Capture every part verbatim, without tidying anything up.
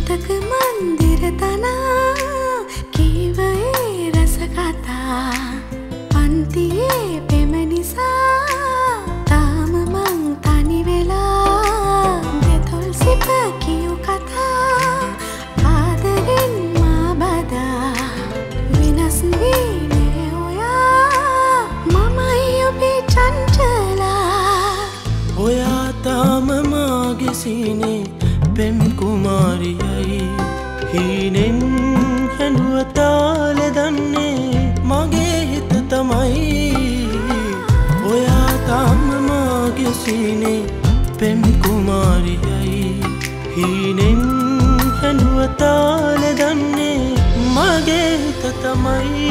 මතක මන්දිර තනා කීවයේ රස කතා පන්තියේ පෙම නිසා තාම මං තනි වෙලා දෙතොල් සිප කියු කතා ආදරෙන් මා බදා වෙනස් වීනේ ඔයා මමයි ඔබේ චංචලා ඔයා තාම මාගේ සීනේ පෙම් කුමාරියයි හීනෙන් හැඬුව තාල දන්නේ මගේ හිත තමයි ඔයා තාම මාගේ සීනේ පෙම් කුමාරියයි හීනෙන් හැඬුව තාල දන්නේ මගේ හිත තමයි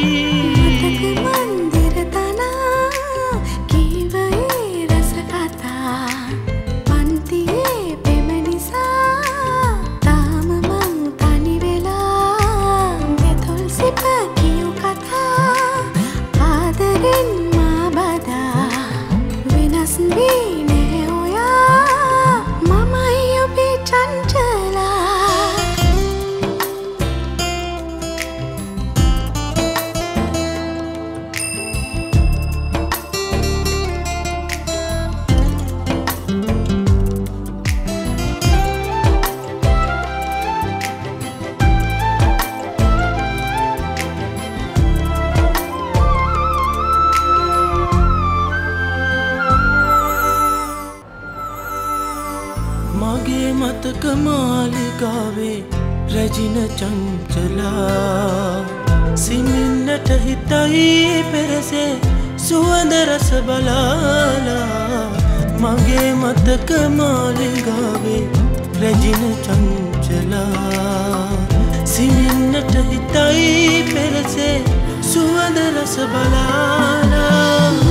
මගේ මතක මාලිගාවේ රැජින චංචලා සිමින්නට හිතයි පෙරසේ සුවඳ රස බලාලා මගේ මතක මාලිගාවේ රැජින චංචලා සිමින්නට හිතයි පෙරසේ සුවඳ රස බලාලා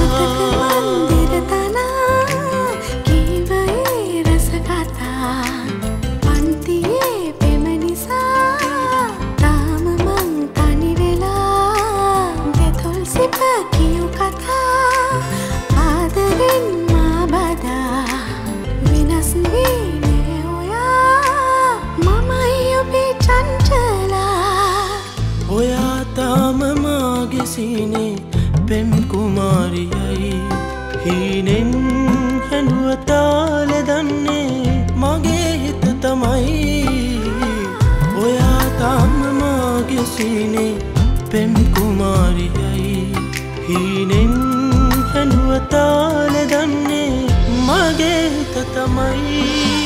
ඔයා තාම මාගේ සීනේ පෙම් කුමාරියයි හීනෙන් හැඬුව තාල දන්නේ මගේ හිත තමයි ඔයා තාම මාගේ සීනේ පෙම් කුමාරියයි හීනෙන් හැඬුව තාල දන්නේ මගේ හිත තමයි